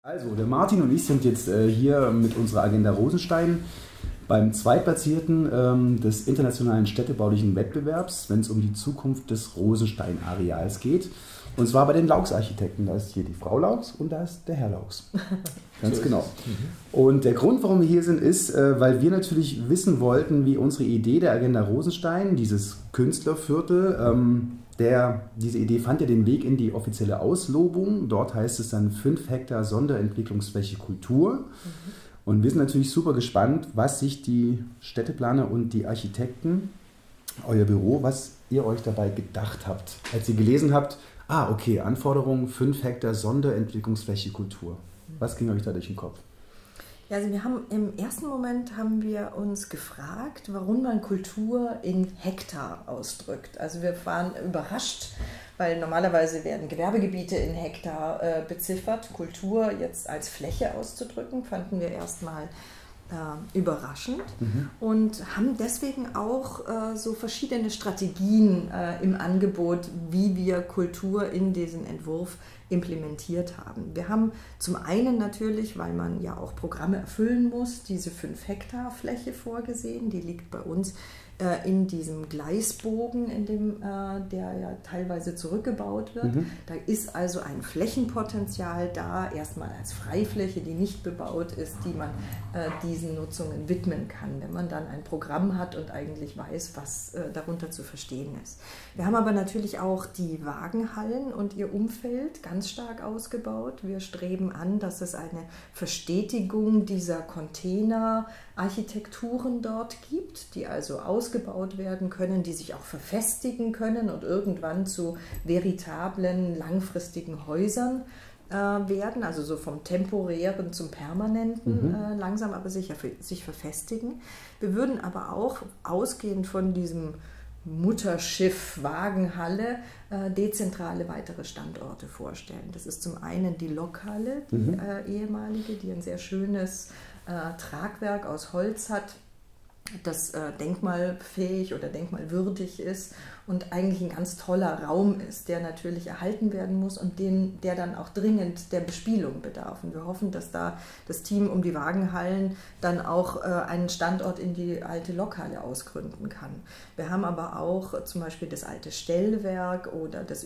Also, der Martin und ich sind jetzt hier mit unserer Agenda Rosenstein beim Zweitplatzierten des internationalen städtebaulichen Wettbewerbs, wenn es um die Zukunft des Rosenstein-Areals geht. Und zwar bei den Laux-Architekten. Da ist hier die Frau Laux und da ist der Herr Laux. Ganz genau. Und der Grund, warum wir hier sind, ist, weil wir natürlich wissen wollten, wie unsere Idee der Agenda Rosenstein, dieses Künstlerviertel, diese Idee fand ja den Weg in die offizielle Auslobung. Dort heißt es dann 5 Hektar Sonderentwicklungsfläche Kultur. Und wir sind natürlich super gespannt, was sich die Städteplaner und die Architekten, euer Büro, was ihr euch dabei gedacht habt, als ihr gelesen habt, okay, Anforderungen 5 Hektar Sonderentwicklungsfläche Kultur. Was ging euch da durch den Kopf? Ja, also im ersten Moment haben wir uns gefragt, warum man Kultur in Hektar ausdrückt. Also wir waren überrascht, weil normalerweise werden Gewerbegebiete in Hektar beziffert. Kultur jetzt als Fläche auszudrücken, fanden wir erstmal überraschend und haben deswegen auch so verschiedene Strategien im Angebot, wie wir Kultur in diesen Entwurf implementiert haben. Wir haben zum einen natürlich, weil man ja auch Programme erfüllen muss, diese 5 Hektar Fläche vorgesehen, die liegt bei uns in diesem Gleisbogen, der ja teilweise zurückgebaut wird. Da ist also ein Flächenpotenzial da, erstmal als Freifläche, die nicht bebaut ist, die man diesen Nutzungen widmen kann, wenn man dann ein Programm hat und eigentlich weiß, was darunter zu verstehen ist. Wir haben aber natürlich auch die Wagenhallen und ihr Umfeld ganz stark ausgebaut. Wir streben an, dass es eine Verstetigung dieser Container-Architekturen dort gibt, die also ausgebaut werden können, die sich auch verfestigen können und irgendwann zu veritablen, langfristigen Häusern werden, also so vom temporären zum permanenten, langsam aber sicher sich verfestigen. Wir würden aber auch ausgehend von diesem Mutterschiff Wagenhalle dezentrale weitere Standorte vorstellen. Das ist zum einen die Lokhalle, die ehemalige, die ein sehr schönes Tragwerk aus Holz hat, das denkmalfähig oder denkmalwürdig ist und eigentlich ein ganz toller Raum ist, der natürlich erhalten werden muss und der dann auch dringend der Bespielung bedarf. Und wir hoffen, dass da das Team um die Wagenhallen dann auch einen Standort in die alte Lokhalle ausgründen kann. Wir haben aber auch zum Beispiel das alte Stellwerk oder das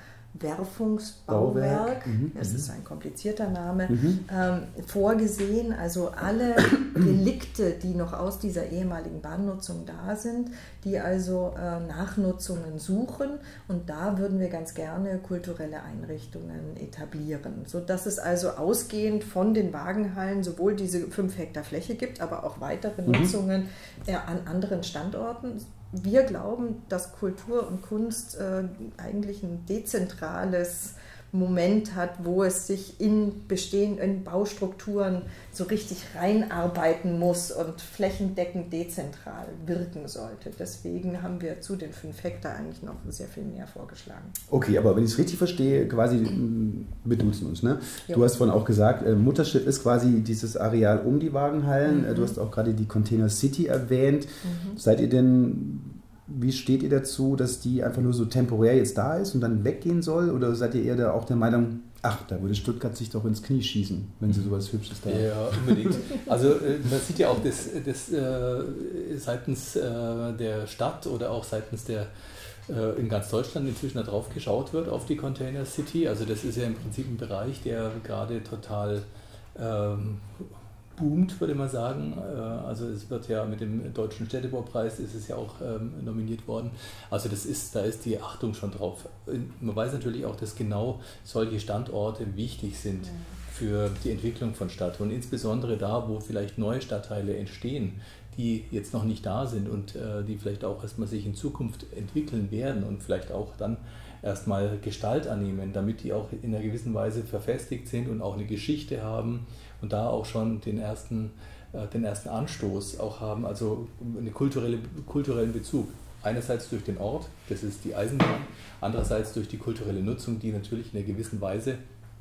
Überwerfungsbauwerk, das ist ein komplizierter Name, vorgesehen. Also alle Relikte, die noch aus dieser ehemaligen Bahnnutzung da sind, die also Nachnutzungen suchen. Und da würden wir ganz gerne kulturelle Einrichtungen etablieren, sodass es also ausgehend von den Wagenhallen sowohl diese 5 Hektar Fläche gibt, aber auch weitere Nutzungen an anderen Standorten. Wir glauben, dass Kultur und Kunst eigentlich ein dezentrales Moment hat, wo es sich in Baustrukturen so richtig reinarbeiten muss und flächendeckend dezentral wirken sollte. Deswegen haben wir zu den 5 Hektar eigentlich noch sehr viel mehr vorgeschlagen. Okay, aber wenn ich es richtig verstehe, quasi, wir duzen uns, ne? Jo. Du hast vorhin auch gesagt, Mutterschiff ist quasi dieses Areal um die Wagenhallen. Du hast auch gerade die Container City erwähnt. Seid ihr denn... Wie steht ihr dazu, dass die einfach nur so temporär jetzt da ist und dann weggehen soll? Oder seid ihr eher da auch der Meinung, da würde Stuttgart sich doch ins Knie schießen, wenn sie sowas Hübsches da haben? Ja, unbedingt. Also man sieht ja auch, dass seitens der Stadt oder auch seitens in ganz Deutschland inzwischen darauf geschaut wird, auf die Container City. Also das ist ja im Prinzip ein Bereich, der gerade total boomt, würde man sagen. Also es wird ja mit dem Deutschen Städtebaupreis ist es ja auch nominiert worden. Also da ist die Achtung schon drauf. Man weiß natürlich auch, dass genau solche Standorte wichtig sind für die Entwicklung von Stadt und insbesondere da, wo vielleicht neue Stadtteile entstehen, die jetzt noch nicht da sind und die vielleicht auch erstmal sich in Zukunft entwickeln werden und vielleicht auch dann erstmal Gestalt annehmen, damit die auch in einer gewissen Weise verfestigt sind und auch eine Geschichte haben und da auch schon den ersten Anstoß auch haben, also einen kulturellen Bezug. Einerseits durch den Ort, das ist die Eisenbahn, andererseits durch die kulturelle Nutzung, die natürlich in einer gewissen Weise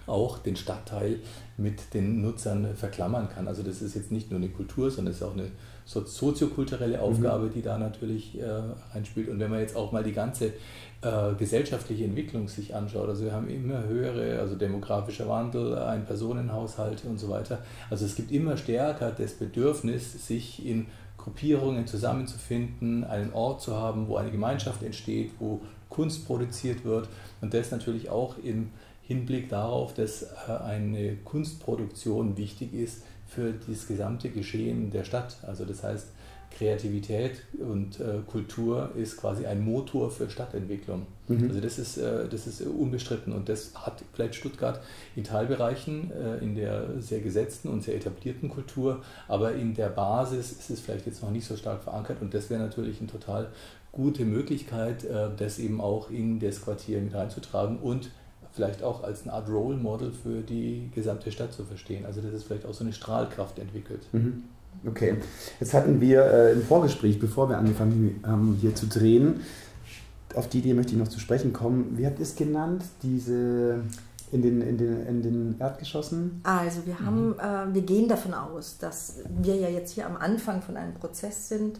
auch den Stadtteil mit den Nutzern verklammern kann. Also das ist jetzt nicht nur eine Kultur, sondern es ist auch eine soziokulturelle Aufgabe, die da natürlich reinspielt. Und wenn man jetzt auch mal die ganze gesellschaftliche Entwicklung sich anschaut, also wir haben immer höhere, also demografischer Wandel, Ein-Personen-Haushalte und so weiter. Also es gibt immer stärker das Bedürfnis, sich in Gruppierungen zusammenzufinden, einen Ort zu haben, wo eine Gemeinschaft entsteht, wo Kunst produziert wird und das natürlich auch im Hinblick darauf, dass eine Kunstproduktion wichtig ist für das gesamte Geschehen der Stadt. Also das heißt, Kreativität und Kultur ist quasi ein Motor für Stadtentwicklung. Also das ist unbestritten und das hat vielleicht Stuttgart in Teilbereichen in der sehr gesetzten und sehr etablierten Kultur, aber in der Basis ist es vielleicht jetzt noch nicht so stark verankert und das wäre natürlich eine total gute Möglichkeit, das eben auch in das Quartier mit reinzutragen und vielleicht auch als eine Art Role Model für die gesamte Stadt zu verstehen. Also dass es vielleicht auch so eine Strahlkraft entwickelt. Okay, jetzt hatten wir im Vorgespräch, bevor wir angefangen haben hier zu drehen, auf die Idee möchte ich noch zu sprechen kommen. Wie habt ihr es genannt, diese in den Erdgeschossen? Also wir gehen davon aus, dass wir ja jetzt hier am Anfang von einem Prozess sind,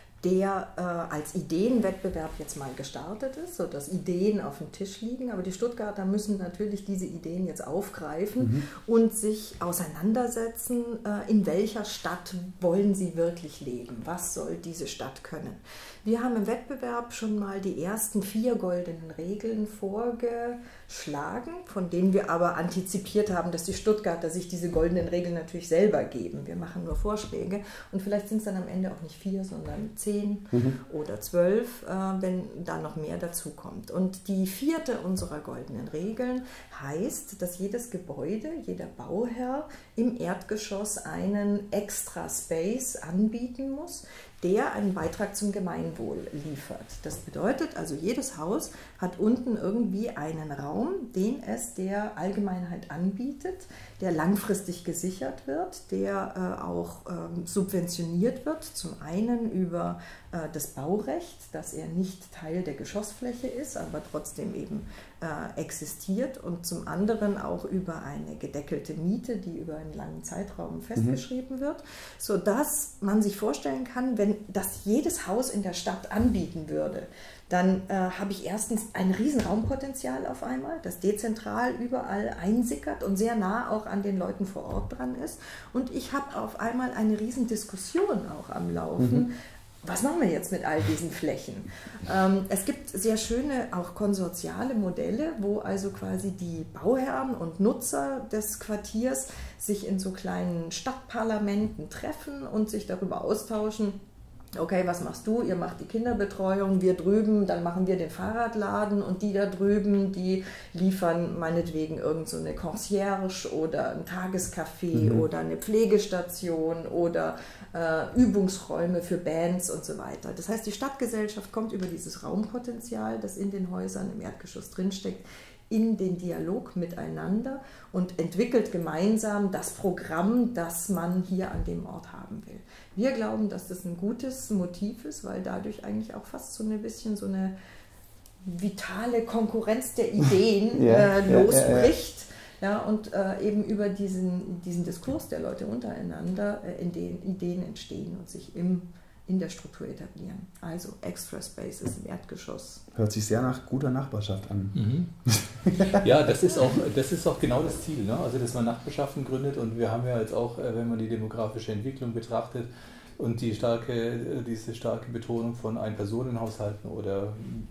der als Ideenwettbewerb jetzt mal gestartet ist, sodass Ideen auf dem Tisch liegen. Aber die Stuttgarter müssen natürlich diese Ideen jetzt aufgreifen und sich auseinandersetzen, in welcher Stadt wollen sie wirklich leben, was soll diese Stadt können. Wir haben im Wettbewerb schon mal die ersten 4 goldenen Regeln vorgeschlagen, von denen wir aber antizipiert haben, dass die Stuttgarter sich diese goldenen Regeln natürlich selber geben. Wir machen nur Vorschläge und vielleicht sind es dann am Ende auch nicht 4, sondern 10 oder 12, wenn da noch mehr dazu kommt. Und die 4. unserer goldenen Regeln heißt, dass jedes Gebäude, jeder Bauherr im Erdgeschoss einen extra Space anbieten muss, der einen Beitrag zum Gemeinwohl liefert. Das bedeutet also, jedes Haus hat unten irgendwie einen Raum, den es der Allgemeinheit anbietet, der langfristig gesichert wird, der auch subventioniert wird, zum einen über das Baurecht, dass er nicht Teil der Geschossfläche ist, aber trotzdem eben existiert und zum anderen auch über eine gedeckelte Miete, die über einen langen Zeitraum festgeschrieben wird, sodass man sich vorstellen kann, wenn das jedes Haus in der Stadt anbieten würde, dann habe ich erstens ein riesen Raumpotenzial auf einmal, das dezentral überall einsickert und sehr nah auch an den Leuten vor Ort dran ist. Und ich habe auf einmal eine riesen Diskussion auch am Laufen. Was machen wir jetzt mit all diesen Flächen? Es gibt sehr schöne, auch konsortiale Modelle, wo also quasi die Bauherren und Nutzer des Quartiers sich in so kleinen Stadtparlamenten treffen und sich darüber austauschen. Okay, was machst du? Ihr macht die Kinderbetreuung, wir drüben, dann machen wir den Fahrradladen und die da drüben, die liefern meinetwegen irgend so eine Concierge oder ein Tagescafé oder eine Pflegestation oder Übungsräume für Bands und so weiter. Das heißt, die Stadtgesellschaft kommt über dieses Raumpotenzial, das in den Häusern im Erdgeschoss drinsteckt, in den Dialog miteinander und entwickelt gemeinsam das Programm, das man hier an dem Ort haben will. Wir glauben, dass das ein gutes Motiv ist, weil dadurch eigentlich auch fast so ein bisschen so eine vitale Konkurrenz der Ideen losbricht. Ja, und eben über diesen Diskurs der Leute untereinander, in denen Ideen entstehen und sich in der Struktur etablieren. Also Extra Spaces im Erdgeschoss. Hört sich sehr nach guter Nachbarschaft an. Ja, das ist auch genau das Ziel, ne? Also dass man Nachbarschaften gründet und wir haben ja jetzt auch, wenn man die demografische Entwicklung betrachtet und diese starke Betonung von Ein-Personen-Haushalten oder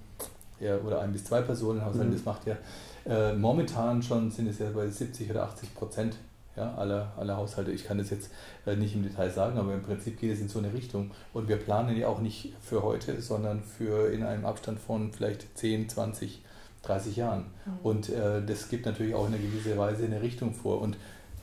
1- bis 2-Personen-Haushalten, das macht ja momentan schon, sind es ja bei 70 oder 80%. Ja, aller Haushalte. Ich kann das jetzt nicht im Detail sagen, aber im Prinzip geht es in so eine Richtung. Und wir planen ja auch nicht für heute, sondern für in einem Abstand von vielleicht 10, 20, 30 Jahren. Und das gibt natürlich auch in einer gewissen Weise eine Richtung vor. Und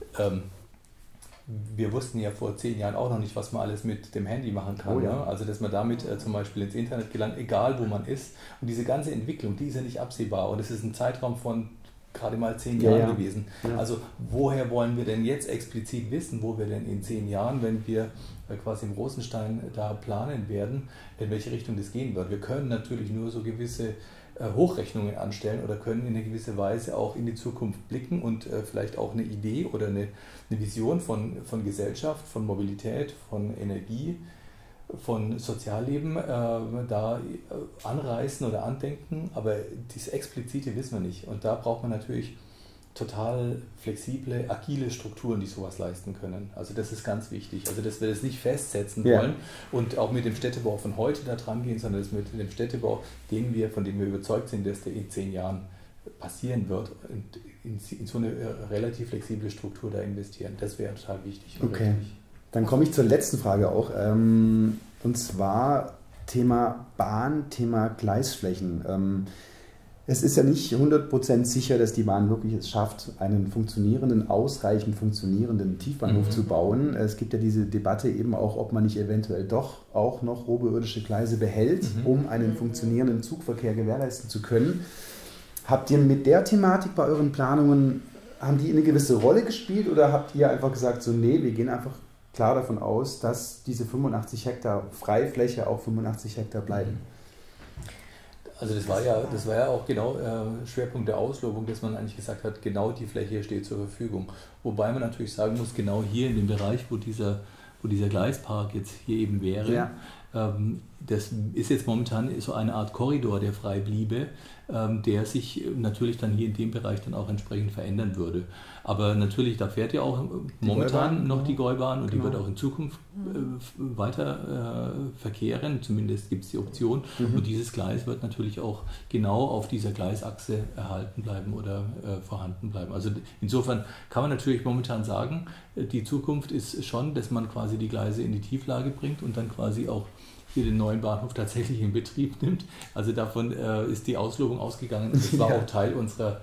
wir wussten ja vor 10 Jahren auch noch nicht, was man alles mit dem Handy machen kann. Oh ja. Ne? Also dass man damit zum Beispiel ins Internet gelangt, egal wo man ist. Und diese ganze Entwicklung, die ist ja nicht absehbar. Und es ist ein Zeitraum von gerade mal 10 Jahren gewesen. Ja. Also woher wollen wir denn jetzt explizit wissen, wo wir denn in 10 Jahren, wenn wir quasi im Rosenstein da planen werden, in welche Richtung das gehen wird. Wir können natürlich nur so gewisse Hochrechnungen anstellen oder können in einer gewissen Weise auch in die Zukunft blicken und vielleicht auch eine Idee oder eine Vision von Gesellschaft, von Mobilität, von Energie, von Sozialleben da anreißen oder andenken, aber das Explizite wissen wir nicht. Und da braucht man natürlich total flexible, agile Strukturen, die sowas leisten können. Also das ist ganz wichtig. Also dass wir das nicht festsetzen wollen und auch mit dem Städtebau von heute da dran gehen, sondern dass mit dem Städtebau, von dem wir überzeugt sind, dass der in 10 Jahren passieren wird und in so eine relativ flexible Struktur da investieren. Das wäre total wichtig. Okay, dann komme ich zur letzten Frage auch. Und zwar Thema Bahn, Thema Gleisflächen. Es ist ja nicht 100% sicher, dass die Bahn wirklich es schafft, einen ausreichend funktionierenden Tiefbahnhof zu bauen. Es gibt ja diese Debatte eben auch, ob man nicht eventuell doch auch noch oberirdische Gleise behält, um einen funktionierenden Zugverkehr gewährleisten zu können. Habt ihr mit der Thematik bei euren Planungen, haben die eine gewisse Rolle gespielt oder habt ihr einfach gesagt, so nee, wir gehen einfach klar davon aus, dass diese 85 Hektar Freifläche auch 85 Hektar bleiben? Also das war ja auch genau Schwerpunkt der Auslobung, dass man eigentlich gesagt hat, genau die Fläche steht zur Verfügung. Wobei man natürlich sagen muss, genau hier in dem Bereich, wo dieser Gleispark jetzt hier eben wäre, das ist jetzt momentan so eine Art Korridor, der frei bliebe, der sich natürlich dann hier in dem Bereich dann auch entsprechend verändern würde. Aber natürlich, da fährt ja auch momentan noch die Gäubahn und die wird auch in Zukunft weiter verkehren, zumindest gibt es die Option. Und dieses Gleis wird natürlich auch genau auf dieser Gleisachse erhalten bleiben oder vorhanden bleiben. Also insofern kann man natürlich momentan sagen, die Zukunft ist schon, dass man quasi die Gleise in die Tieflage bringt und dann quasi auch hier den neuen Bahnhof tatsächlich in Betrieb nimmt. Also davon ist die Auslobung ausgegangen. Das war auch Teil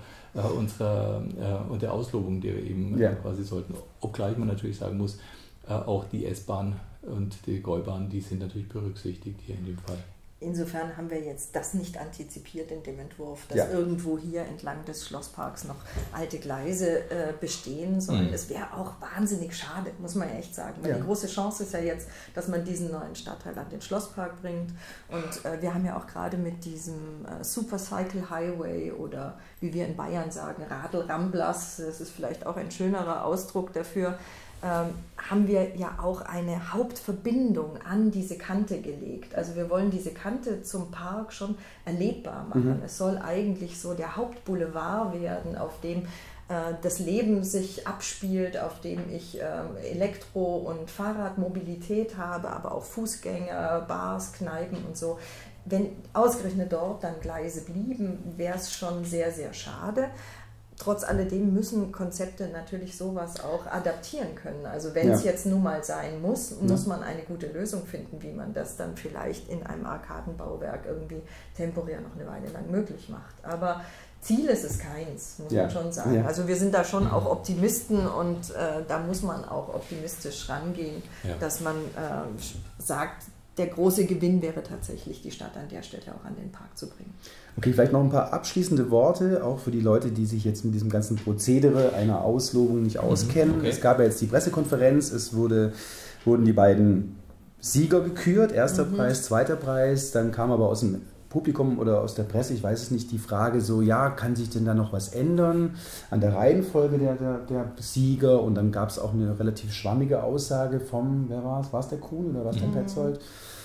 der Auslobung, die wir eben quasi sollten. Obgleich man natürlich sagen muss, auch die S-Bahn und die Gäubahn, die sind natürlich berücksichtigt hier in dem Fall. Insofern haben wir jetzt das nicht antizipiert in dem Entwurf, dass irgendwo hier entlang des Schlossparks noch alte Gleise bestehen, sondern es wäre auch wahnsinnig schade, muss man ja echt sagen. Weil die große Chance ist ja jetzt, dass man diesen neuen Stadtteil an den Schlosspark bringt. Und wir haben ja auch gerade mit diesem Supercycle Highway oder wie wir in Bayern sagen, Radl-Ramblas, das ist vielleicht auch ein schönerer Ausdruck dafür, haben wir ja auch eine Hauptverbindung an diese Kante gelegt. Also wir wollen diese Kante zum Park schon erlebbar machen. Es soll eigentlich so der Hauptboulevard werden, auf dem das Leben sich abspielt, auf dem ich Elektro- und Fahrradmobilität habe, aber auch Fußgänger, Bars, Kneipen und so. Wenn ausgerechnet dort dann Gleise blieben, wäre es schon sehr, sehr schade. Trotz alledem müssen Konzepte natürlich sowas auch adaptieren können. Also wenn es jetzt nun mal sein muss, muss man eine gute Lösung finden, wie man das dann vielleicht in einem Arkadenbauwerk irgendwie temporär noch eine Weile lang möglich macht. Aber Ziel ist es keins, muss man schon sagen. Also wir sind da schon auch Optimisten und da muss man auch optimistisch rangehen, dass man sagt, der große Gewinn wäre tatsächlich, die Stadt an der Stelle auch an den Park zu bringen. Okay, vielleicht noch ein paar abschließende Worte, auch für die Leute, die sich jetzt mit diesem ganzen Prozedere einer Auslobung nicht auskennen. Okay. Es gab ja jetzt die Pressekonferenz, es wurden die beiden Sieger gekürt, erster Preis, zweiter Preis, dann kam aber aus dem Publikum oder aus der Presse, ich weiß es nicht, die Frage so, ja, kann sich denn da noch was ändern an der Reihenfolge der Sieger? Und dann gab es auch eine relativ schwammige Aussage vom, wer war es? War es der Kuhn oder war es der Petzold?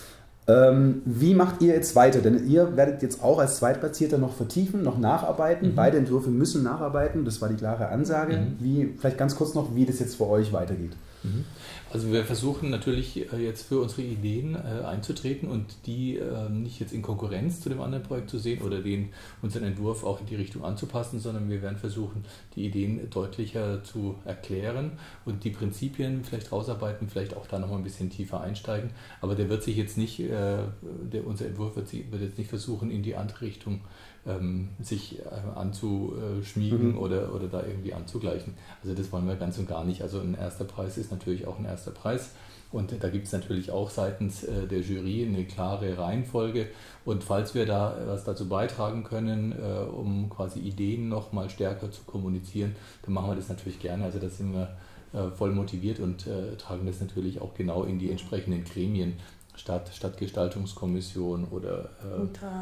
Wie macht ihr jetzt weiter? Denn ihr werdet jetzt auch als Zweitplatzierter noch vertiefen, noch nacharbeiten. Beide Entwürfe müssen nacharbeiten, das war die klare Ansage. Vielleicht ganz kurz noch, wie das jetzt für euch weitergeht. Also wir versuchen natürlich jetzt für unsere Ideen einzutreten und die nicht jetzt in Konkurrenz zu dem anderen Projekt zu sehen oder unseren Entwurf auch in die Richtung anzupassen, sondern wir werden versuchen, die Ideen deutlicher zu erklären und die Prinzipien vielleicht rausarbeiten, vielleicht auch da nochmal ein bisschen tiefer einsteigen. Aber der wird sich jetzt nicht, unser Entwurf wird jetzt nicht versuchen, in die andere Richtung sich anzuschmiegen oder da irgendwie anzugleichen. Also das wollen wir ganz und gar nicht. Also ein erster Preis ist natürlich auch ein erster Preis und da gibt es natürlich auch seitens der Jury eine klare Reihenfolge und falls wir da was dazu beitragen können, um quasi Ideen noch mal stärker zu kommunizieren, dann machen wir das natürlich gerne. Also da sind wir voll motiviert und tragen das natürlich auch genau in die entsprechenden Gremien, Stadtgestaltungskommission oder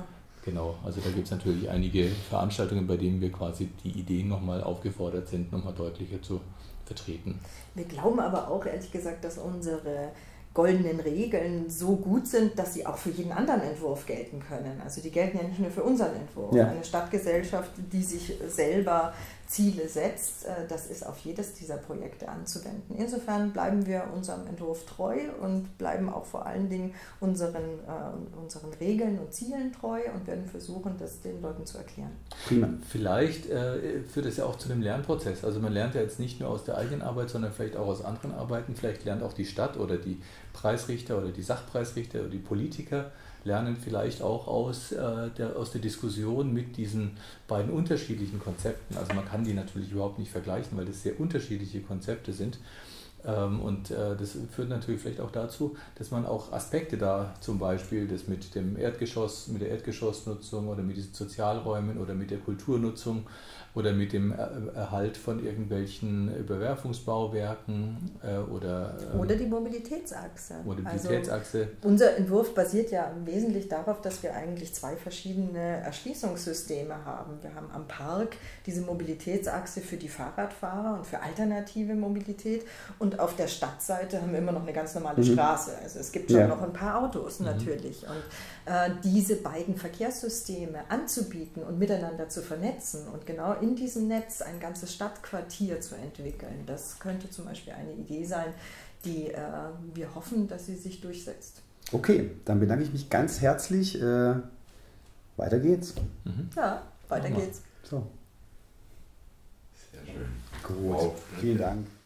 Genau, also da gibt es natürlich einige Veranstaltungen, bei denen wir quasi die Ideen nochmal aufgefordert sind, nochmal deutlicher zu vertreten. Wir glauben aber auch, ehrlich gesagt, dass unsere goldenen Regeln so gut sind, dass sie auch für jeden anderen Entwurf gelten können. Also die gelten ja nicht nur für unseren Entwurf. Ja. Eine Stadtgesellschaft, die sich selber Ziele setzt, das ist auf jedes dieser Projekte anzuwenden. Insofern bleiben wir unserem Entwurf treu und bleiben auch vor allen Dingen unseren Regeln und Zielen treu und werden versuchen, das den Leuten zu erklären. Prima. Vielleicht führt es ja auch zu einem Lernprozess. Also man lernt ja jetzt nicht nur aus der eigenen Arbeit, sondern vielleicht auch aus anderen Arbeiten. Vielleicht lernt auch die Stadt oder die Preisrichter oder die Sachpreisrichter oder die Politiker lernen vielleicht auch aus der Diskussion mit diesen beiden unterschiedlichen Konzepten. Also man kann die natürlich überhaupt nicht vergleichen, weil das sehr unterschiedliche Konzepte sind. Und das führt natürlich vielleicht auch dazu, dass man auch Aspekte da, zum Beispiel das mit dem Erdgeschoss, mit der Erdgeschossnutzung oder mit diesen Sozialräumen oder mit der Kulturnutzung oder mit dem Erhalt von irgendwelchen Überwerfungsbauwerken oder die Mobilitätsachse. Also unser Entwurf basiert ja im Wesentlichen darauf, dass wir eigentlich zwei verschiedene Erschließungssysteme haben. Wir haben am Park diese Mobilitätsachse für die Fahrradfahrer und für alternative Mobilität und auf der Stadtseite haben wir immer noch eine ganz normale Straße. Also es gibt schon noch ein paar Autos natürlich. Und diese beiden Verkehrssysteme anzubieten und miteinander zu vernetzen und genau in diesem Netz ein ganzes Stadtquartier zu entwickeln, das könnte zum Beispiel eine Idee sein, die wir hoffen, dass sie sich durchsetzt. Okay, dann bedanke ich mich ganz herzlich. Weiter geht's. Ja, weiter geht's. So. Sehr schön. Gut, vielen Dank.